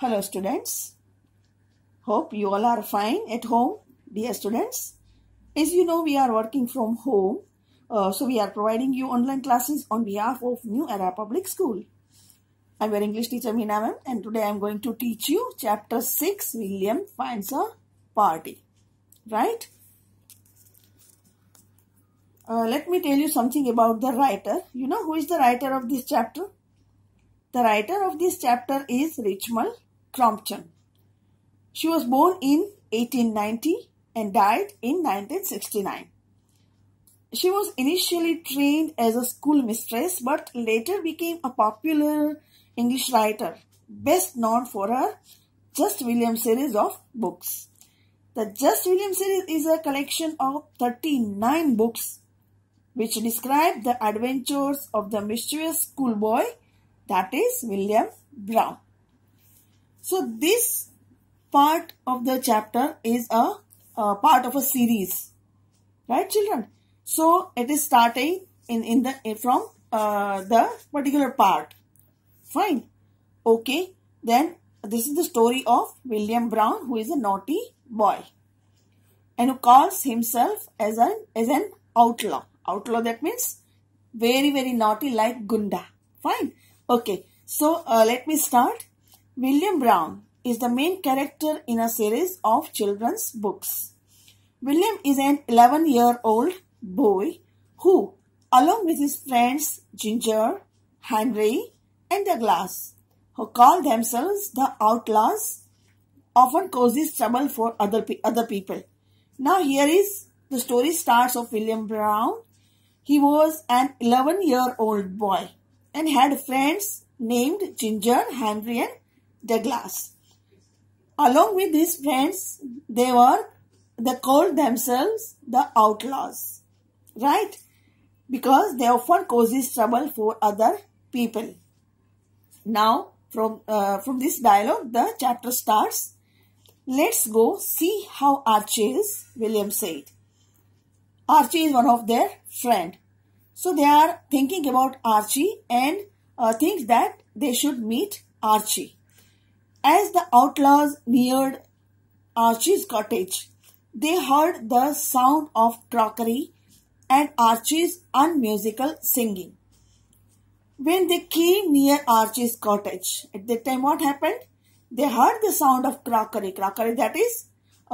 Hello students, hope you all are fine at home. Dear students, as you know we are working from home, so we are providing you online classes on behalf of New Era Public School. I am your English teacher Meena ma'am, and today I am going to teach you chapter 6, William Finds a Party. Right? Let me tell you something about the writer. You know who is the writer of this chapter? The writer of this chapter is Richmal Crompton. She was born in 1890 and died in 1969. She was initially trained as a schoolmistress but later became a popular English writer, best known for her Just William series of books. The Just William series is a collection of 39 books which describe the adventures of the mischievous schoolboy, that is William Brown. So this part of the chapter is a part of a series, right children? So it is starting from the particular part. Fine. Okay. Then this is the story of William Brown, who is a naughty boy and who calls himself as an outlaw. Outlaw, that means very, very naughty, like Gunda. Fine. Okay. So let me start. William Brown is the main character in a series of children's books. William is an 11-year-old boy who, along with his friends Ginger, Henry and Douglas, who call themselves the outlaws, often causes trouble for other people. Now here is the story starts of William Brown. He was an 11-year-old boy and had friends named Ginger, Henry and Douglas. Along with his friends, they called themselves the outlaws, right? Because they often causes trouble for other people. Now, from this dialogue, the chapter starts. Let's go see how Archie is, William said. Archie is one of their friend. So they are thinking about Archie and think that they should meet Archie. As the outlaws neared Archie's cottage, they heard the sound of crockery and Archie's unmusical singing. When they came near Archie's cottage, at that time what happened? They heard the sound of crockery. Crockery, that is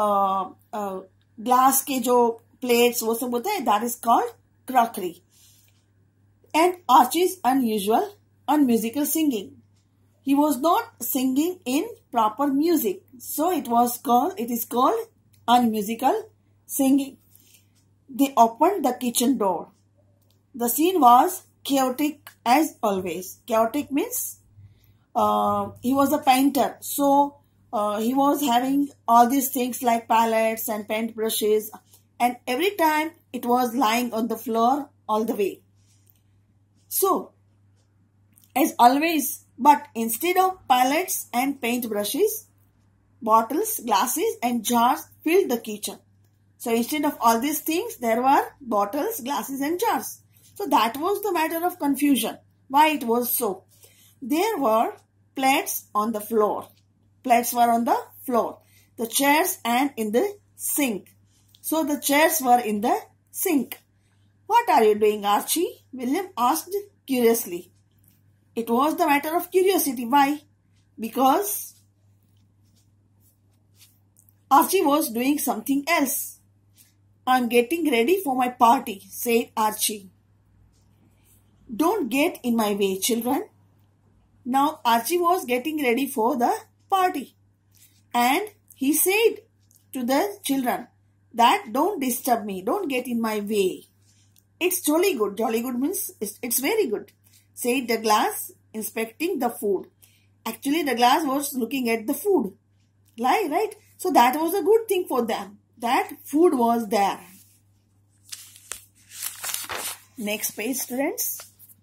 glass के जो plates वो सब होता है, that is called crockery. And Archie's unmusical singing. He was not singing in proper music, so it is called unmusical singing. They opened the kitchen door. The scene was chaotic as always. Chaotic means he was a painter, so he was having all these things like palettes and paint brushes, and every time it was lying on the floor all the way. So, as always, but instead of palettes and paint brushes, bottles, glasses and jars filled the kitchen. So instead of all these things, there were bottles, glasses and jars. So that was the matter of confusion. Why it was so? There were plates on the floor. Plates were on the floor. The chairs and in the sink. So the chairs were in the sink. What are you doing, Archie? William asked curiously. It was the matter of curiosity. Why? Because Archie was doing something else. I'm getting ready for my party, said Archie. Don't get in my way, children. Now Archie was getting ready for the party. And he said to the children that don't disturb me, don't get in my way. It's jolly good. Jolly good means it's very good, said Douglas, inspecting the food. Actually, Douglas was looking at the food. Right? So that was a good thing for them. That food was there. Next page, students.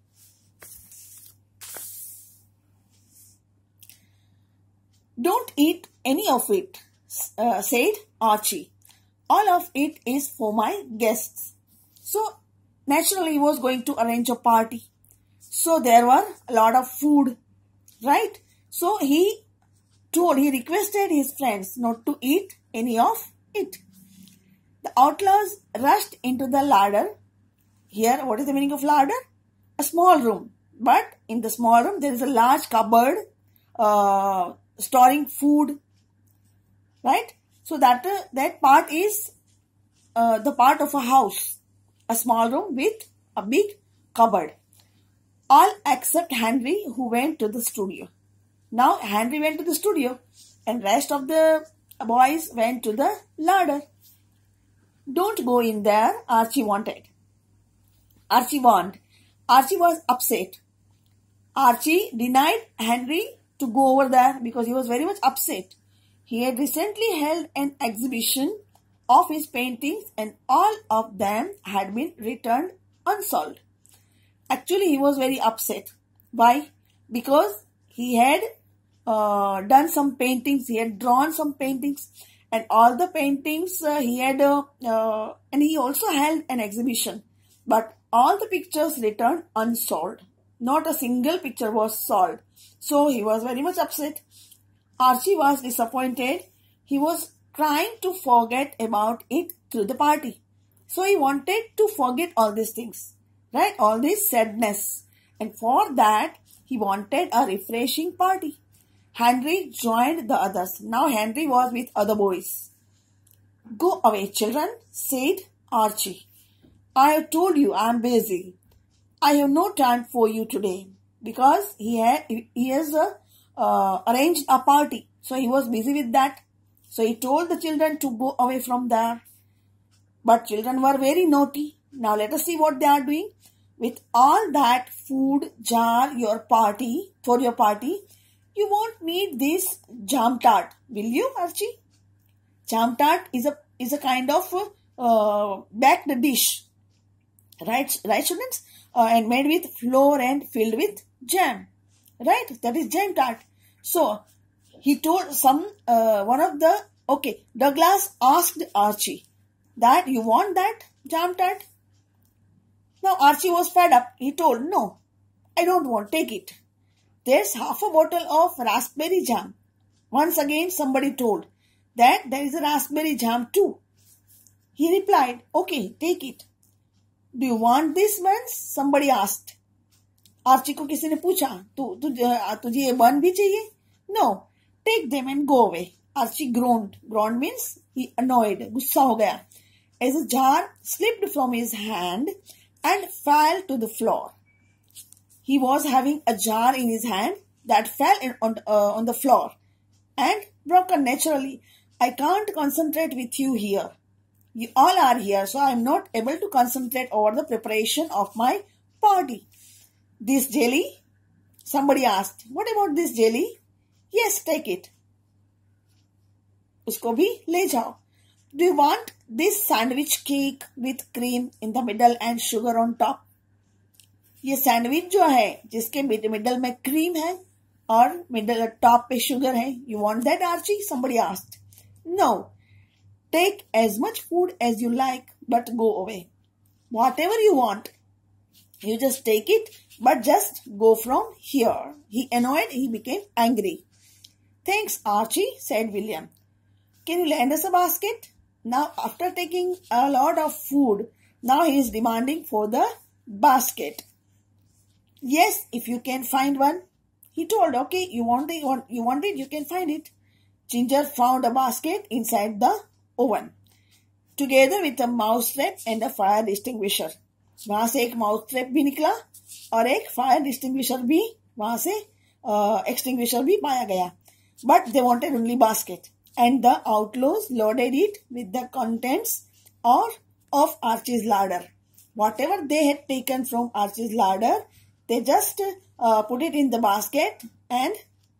Don't eat any of it, said Archie. All of it is for my guests. So, naturally, he was going to arrange a party. So, there were a lot of food, right? So, he he requested his friends not to eat any of it. The outlaws rushed into the larder. Here, what is the meaning of larder? A small room. But in the small room, there is a large cupboard storing food. Right? So that part is the part of a house. A small room with a big cupboard. All except Henry, who went to the studio. Now Henry went to the studio and rest of the boys went to the larder. Don't go in there, Archie wanted. Archie warned. Archie was upset. Archie denied Henry to go over there because he was very much upset. He had recently held an exhibition of his paintings and all of them had been returned unsold. Actually, he was very upset. Why? Because he had done some paintings, he had drawn some paintings and all the paintings he had and he also held an exhibition. But all the pictures returned unsold. Not a single picture was sold. So he was very much upset. Archie was disappointed. He was trying to forget about it through the party. So he wanted to forget all these things. Right? All this sadness. And for that, he wanted a refreshing party. Henry joined the others. Now Henry was with other boys. Go away, children, said Archie. I have told you I am busy. I have no time for you today. Because he has arranged a party. So he was busy with that. So he told the children to go away from there. But children were very naughty. Now let us see what they are doing. With all that food jar for your party, you won't need this jam tart, will you, Archie? Jam tart is a kind of baked dish, right, students? And made with flour and filled with jam, right? That is jam tart. So he told Douglas asked Archie that you want that jam tart. Now Archie was fed up. He told, no, I don't want, take it. There's half a bottle of raspberry jam. Once again somebody told that there is a raspberry jam too. He replied, okay, take it. Do you want this buns? Somebody asked. Archie को किसी ने पूछा, तुझे ये बन भी चाहिए? No, take them and go away. Archie groaned. Groaned means he annoyed, गुस्सा हो गया. As a jar slipped from his hand and fell to the floor. He was having a jar in his hand that fell on the floor and broken naturally. I can't concentrate with you here. You all are here, so I am not able to concentrate over the preparation of my party. This jelly? Somebody asked. What about this jelly? Yes, take it. Usko bhi le jao. Do you want this sandwich cake with cream in the middle and sugar on top? ये sandwich जो है जिसके middle में cream है और middle top पे sugar है, you want that, Archie? Somebody asked. No. Take as much food as you like, but go away. Whatever you want, you just take it, but just go from here. He annoyed, he became angry. Thanks, Archie, said William. Can you lend us a basket? Now, after taking a lot of food, now he is demanding for the basket. Yes, if you can find one. He told, okay, you want it, you can find it. Ginger found a basket inside the oven, together with a mouse trap and a fire extinguisher. वहां से एक mouth trap भी निकला और एक fire extinguisher भी वहां से एक्सटिंग्विशर भी पाया गया. But they wanted only basket, and the outlaws loaded it with the contents of Archie's larder. Whatever they had taken from Archie's larder, they just put it in the basket and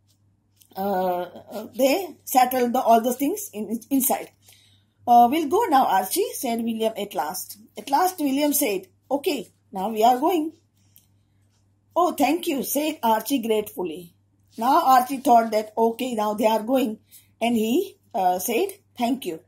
they settled all the things inside. We'll go now, Archie, said William at last. At last, William said, okay, now we are going. Oh, thank you, said Archie gratefully. Now Archie thought that, okay, now they are going. And he said, thank you.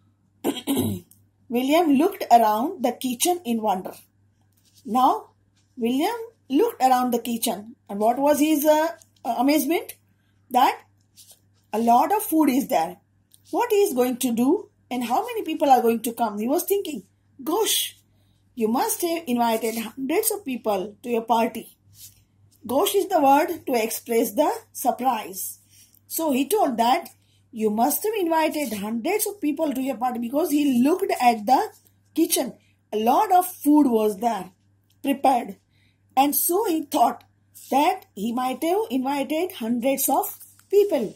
William looked around the kitchen in wonder. Now, William looked around the kitchen. And what was his amazement? That A lot of food is there. What he is going to do and how many people are going to come? He was thinking, gosh, you must have invited hundreds of people to your party. Gosh is the word to express the surprise. So he told that you must have invited hundreds of people to your party, because he looked at the kitchen. A lot of food was there, prepared. And so he thought that he might have invited hundreds of people.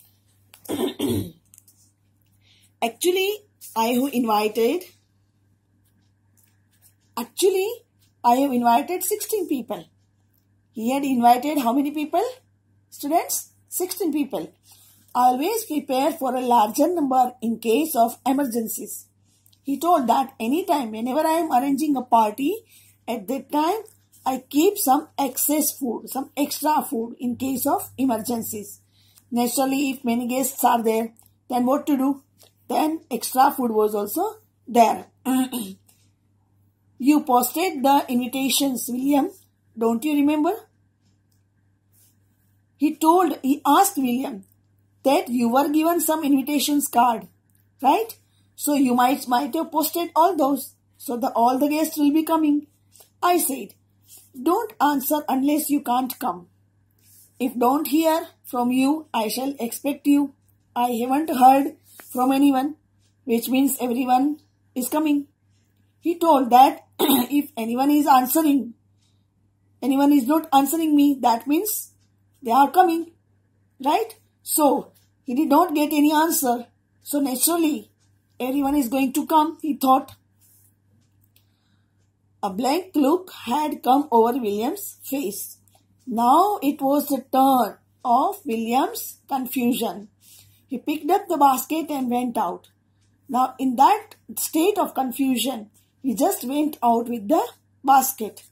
Actually, I have invited 16 people. He had invited how many people? Students? 16 people. Always prepare for a larger number in case of emergencies. He told that anytime, whenever I am arranging a party, at that time, I keep some excess food, some extra food in case of emergencies. Naturally, if many guests are there, then what to do? Then extra food was also there. You posted the invitations, William. Don't you remember? He asked William that you were given some invitations card, right? So you might have posted all those. So all the guests will be coming. I said, don't answer unless you can't come. If don't hear from you, I shall expect you. I haven't heard from anyone, which means everyone is coming. He told that if anyone is not answering me, that means they are coming, right? So he did not get any answer. So naturally, everyone is going to come, he thought. A blank look had come over William's face. Now it was the turn of William's confusion. He picked up the basket and went out. Now in that state of confusion, he just went out with the basket.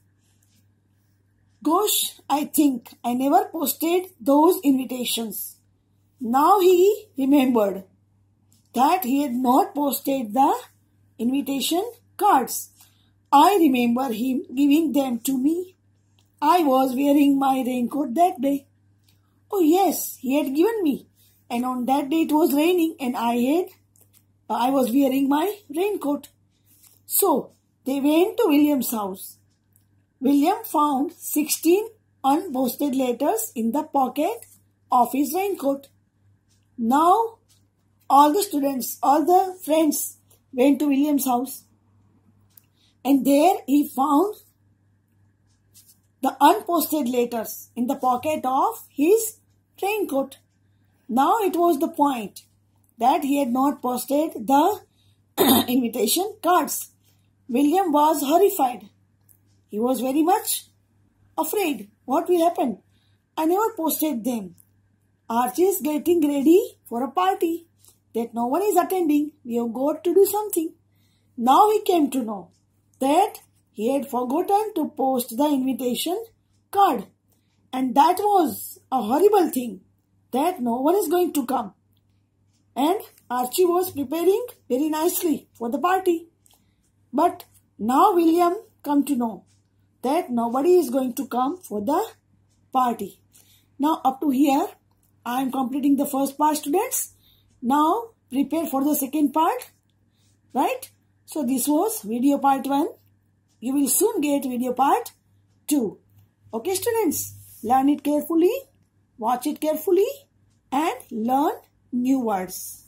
Gosh, I think I never posted those invitations. Now he remembered that he had not posted the invitation cards. I remember him giving them to me. I was wearing my raincoat that day. Oh yes, he had given me. And on that day it was raining and I was wearing my raincoat. So they went to William's house. William found 16 unposted letters in the pocket of his raincoat. Now all the friends went to William's house. And there he found the unposted letters in the pocket of his raincoat. Now it was the point that he had not posted the invitation cards. William was horrified. He was very much afraid. What will happen? I never posted them. Archie is getting ready for a party that no one is attending. We have got to do something. Now he came to know that he had forgotten to post the invitation card. And that was a horrible thing, that no one is going to come. And Archie was preparing very nicely for the party. But now William come to know that nobody is going to come for the party. Now up to here, I am completing the first part, students. Now prepare for the second part, right? So this was video part 1. You will soon get video part 2. Okay students, learn it carefully, watch it carefully and learn new words.